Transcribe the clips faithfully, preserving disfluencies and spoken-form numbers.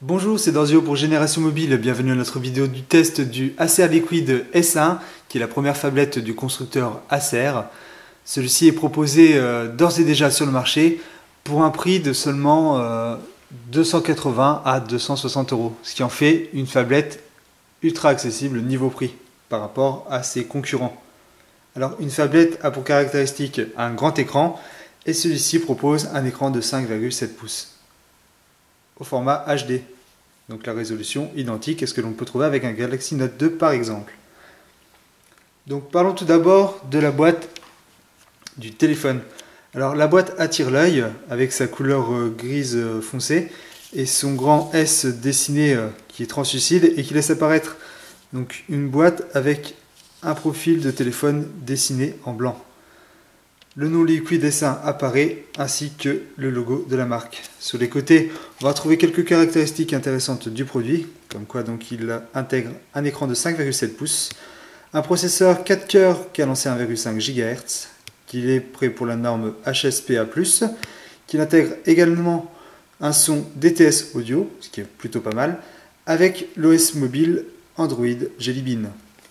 Bonjour, c'est Dorzio pour Génération Mobile. Bienvenue à notre vidéo du test du Acer Liquid S un, qui est la première phablette du constructeur Acer. Celui-ci est proposé euh, d'ores et déjà sur le marché pour un prix de seulement euh, deux cent quatre-vingts à deux cent soixante euros, ce qui en fait une phablette ultra accessible niveau prix par rapport à ses concurrents. Alors, une phablette a pour caractéristique un grand écran et celui-ci propose un écran de cinq virgule sept pouces au format H D, donc la résolution identique à ce que l'on peut trouver avec un Galaxy Note deux par exemple. Donc parlons tout d'abord de la boîte du téléphone. Alors la boîte attire l'œil avec sa couleur grise foncée et son grand S dessiné qui est translucide et qui laisse apparaître donc une boîte avec un profil de téléphone dessiné en blanc. Le nom Liquid S un apparaît ainsi que le logo de la marque. Sur les côtés, on va trouver quelques caractéristiques intéressantes du produit, comme quoi donc il intègre un écran de cinq virgule sept pouces, un processeur quatre cœurs cadencé à un virgule cinq gigahertz, qu'il est prêt pour la norme H S P A plus, qu'il intègre également un son D T S audio, ce qui est plutôt pas mal, avec l'O S mobile Android Jelly Bean.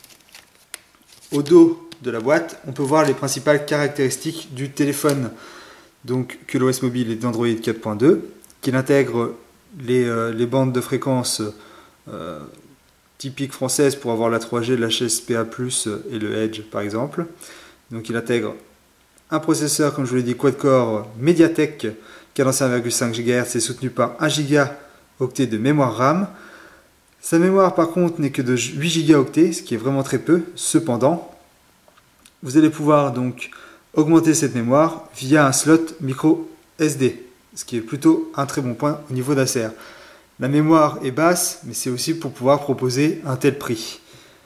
Au dos de la boîte, on peut voir les principales caractéristiques du téléphone. Donc que l'O S mobile est d'Android quatre point deux, qu'il intègre les, euh, les bandes de fréquences euh, typiques françaises pour avoir la trois G, l'H S P A plus et le Edge par exemple. Donc il intègre un processeur, comme je vous l'ai dit, quad-core Mediatek cadencé à un virgule cinq gigahertz et soutenu par un gigaoctet de mémoire RAM. Sa mémoire par contre n'est que de huit gigaoctets, ce qui est vraiment très peu. Cependant, vous allez pouvoir donc augmenter cette mémoire via un slot micro S D, ce qui est plutôt un très bon point au niveau d'Acer. La mémoire est basse, mais c'est aussi pour pouvoir proposer un tel prix.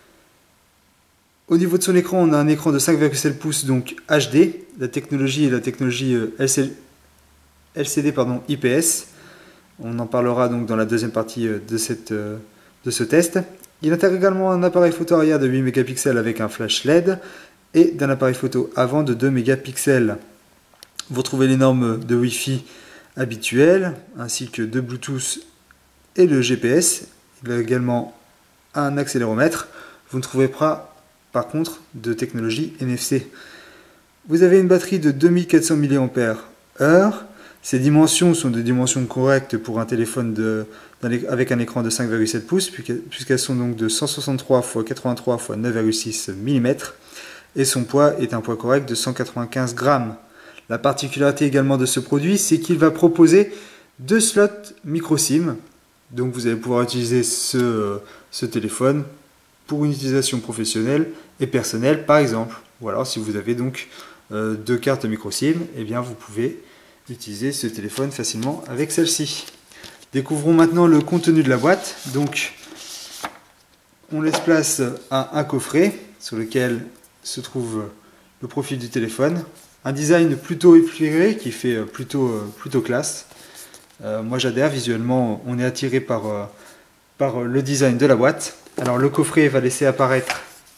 Au niveau de son écran, on a un écran de cinq virgule sept pouces, donc H D. La technologie est la technologie L C D pardon, I P S. On en parlera donc dans la deuxième partie de, cette, de ce test. Il intègre également un appareil photo arrière de huit mégapixels avec un flash L E D et d'un appareil photo avant de deux mégapixels. Vous retrouvez les normes de Wi-Fi habituelles, ainsi que de Bluetooth et le G P S. Il a également un accéléromètre. Vous ne trouverez pas, par contre, de technologie N F C. Vous avez une batterie de deux mille quatre cents milliampères heure. Ces dimensions sont des dimensions correctes pour un téléphone de, avec un écran de cinq virgule sept pouces, puisqu'elles sont donc de cent soixante-trois par quatre-vingt-trois par neuf virgule six millimètres. Et son poids est un poids correct de cent quatre-vingt-quinze grammes. La particularité également de ce produit, c'est qu'il va proposer deux slots micro SIM. Donc vous allez pouvoir utiliser ce, ce téléphone pour une utilisation professionnelle et personnelle par exemple. Ou alors si vous avez donc euh, deux cartes micro SIM, eh bien vous pouvez utiliser ce téléphone facilement avec celle-ci. Découvrons maintenant le contenu de la boîte. Donc on laisse place à un coffret sur lequel se trouve le profil du téléphone, un design plutôt épuré qui fait plutôt, plutôt classe. Euh, moi j'adhère, visuellement on est attiré par, euh, par le design de la boîte. Alors le coffret va laisser apparaître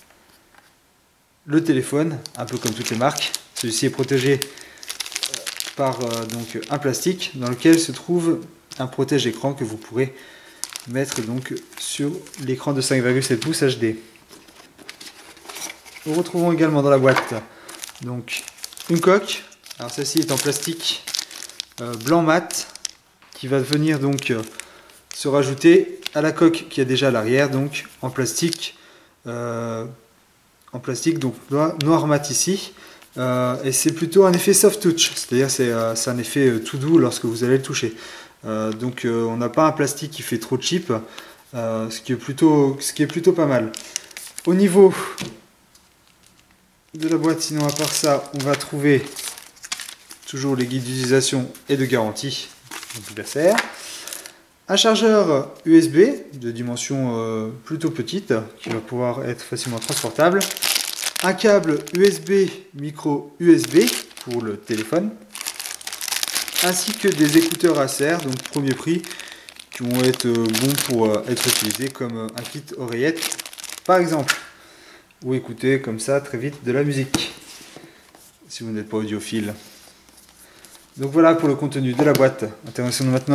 le téléphone, un peu comme toutes les marques. Celui-ci est protégé par euh, donc, un plastique dans lequel se trouve un protège-écran que vous pourrez mettre donc sur l'écran de cinq virgule sept pouces H D. Nous retrouvons également dans la boîte donc une coque. Alors celle-ci est en plastique euh, blanc mat qui va venir donc euh, se rajouter à la coque qui est déjà à l'arrière, donc en plastique euh, en plastique donc noir mat ici. Euh, et c'est plutôt un effet soft touch, c'est-à-dire c'est euh, un effet euh, tout doux lorsque vous allez le toucher. Euh, donc euh, on n'a pas un plastique qui fait trop cheap, euh, ce qui est plutôt ce qui est plutôt pas mal. Au niveau de la boîte, sinon à part ça, on va trouver toujours les guides d'utilisation et de garantie de l'Acer. Un chargeur U S B de dimension euh, plutôt petite qui va pouvoir être facilement transportable. Un câble U S B micro U S B pour le téléphone. Ainsi que des écouteurs Acer, donc premier prix, qui vont être bons pour euh, être utilisés comme un kit oreillette par exemple. Ou écouter comme ça très vite de la musique si vous n'êtes pas audiophile. Donc voilà pour le contenu de la boîte. Intéressons-nous maintenant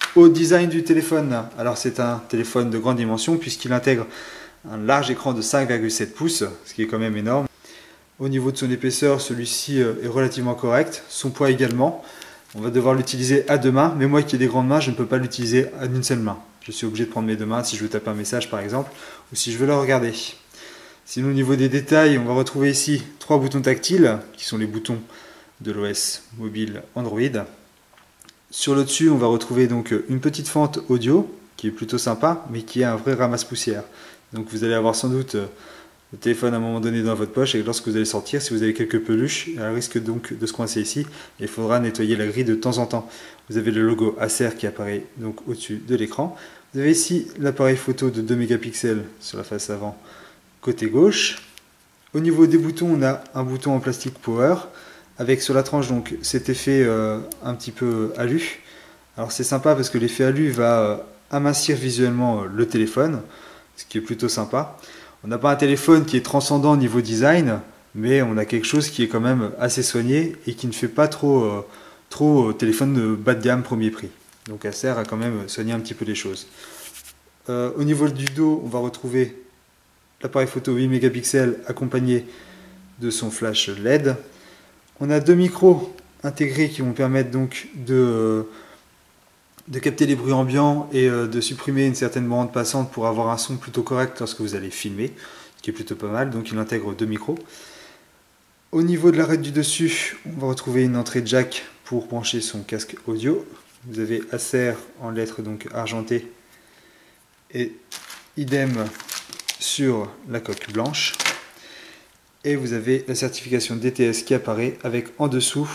au design du téléphone. Alors c'est un téléphone de grande dimension puisqu'il intègre un large écran de cinq virgule sept pouces, ce qui est quand même énorme. Au niveau de son épaisseur, celui-ci est relativement correct, son poids également. On va devoir l'utiliser à deux mains, mais moi qui ai des grandes mains, je ne peux pas l'utiliser à une seule main. Je suis obligé de prendre mes deux mains si je veux taper un message par exemple, ou si je veux le regarder. Sinon au niveau des détails, on va retrouver ici trois boutons tactiles, qui sont les boutons de l'O S mobile Android. Sur le dessus, on va retrouver donc une petite fente audio, qui est plutôt sympa, mais qui est un vrai ramasse-poussière. Donc vous allez avoir sans doute le téléphone à un moment donné dans votre poche, et lorsque vous allez sortir, si vous avez quelques peluches, elle risque donc de se coincer ici, et il faudra nettoyer la grille de temps en temps. Vous avez le logo Acer qui apparaît donc au-dessus de l'écran. Vous avez ici l'appareil photo de deux mégapixels sur la face avant, côté gauche. Au niveau des boutons, on a un bouton en plastique Power, avec sur la tranche donc cet effet euh, un petit peu alu. Alors c'est sympa parce que l'effet alu va euh, amincir visuellement euh, le téléphone, ce qui est plutôt sympa. On n'a pas un téléphone qui est transcendant au niveau design, mais on a quelque chose qui est quand même assez soigné et qui ne fait pas trop, euh, trop téléphone de bas de gamme premier prix. Donc Acer a quand même soigné un petit peu les choses. Euh, au niveau du dos, on va retrouver l'appareil photo huit mégapixels accompagné de son flash L E D. On a deux micros intégrés qui vont permettre donc de, euh, de capter les bruits ambiants et euh, de supprimer une certaine bande passante pour avoir un son plutôt correct lorsque vous allez filmer, ce qui est plutôt pas mal, donc il intègre deux micros. Au niveau de l'arête du dessus, on va retrouver une entrée jack pour brancher son casque audio. Vous avez Acer en lettres donc argentées et idem sur la coque blanche. Et vous avez la certification D T S qui apparaît avec en dessous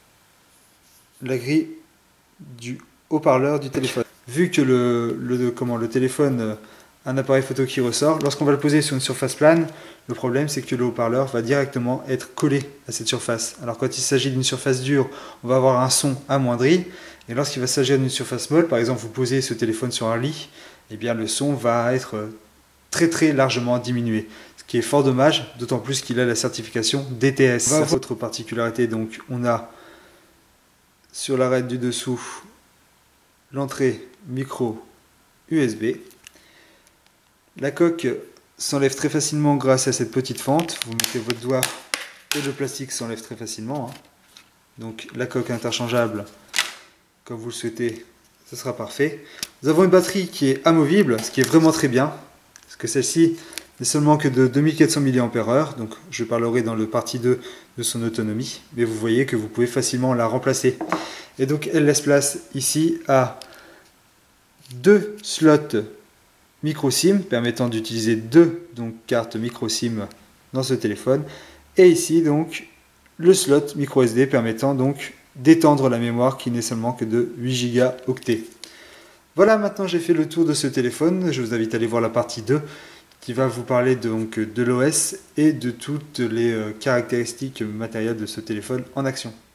la grille du haut-parleur du téléphone. Vu que le, le, comment, le téléphone a un appareil photo qui ressort, lorsqu'on va le poser sur une surface plane, le problème c'est que le haut-parleur va directement être collé à cette surface. Alors quand il s'agit d'une surface dure, on va avoir un son amoindri, et lorsqu'il va s'agir d'une surface molle, par exemple vous posez ce téléphone sur un lit, eh bien le son va être très très largement diminué. Ce qui est fort dommage, d'autant plus qu'il a la certification D T S. Autre particularité, donc on a sur l'arête du dessous l'entrée micro U S B. La coque s'enlève très facilement grâce à cette petite fente. Vous mettez votre doigt et le plastique s'enlève très facilement. Hein. Donc la coque interchangeable, comme vous le souhaitez, ce sera parfait. Nous avons une batterie qui est amovible, ce qui est vraiment très bien, parce que celle-ci n'est seulement que de deux mille quatre cents milliampères heure, donc je parlerai dans le partie deux de son autonomie, mais vous voyez que vous pouvez facilement la remplacer. Et donc elle laisse place ici à deux slots micro SIM permettant d'utiliser deux donc, cartes micro SIM dans ce téléphone, et ici donc le slot micro S D permettant donc d'étendre la mémoire qui n'est seulement que de huit gigaoctets. Voilà, maintenant j'ai fait le tour de ce téléphone. Je vous invite à aller voir la partie deux qui va vous parler donc de l'O S et de toutes les caractéristiques matérielles de ce téléphone en action.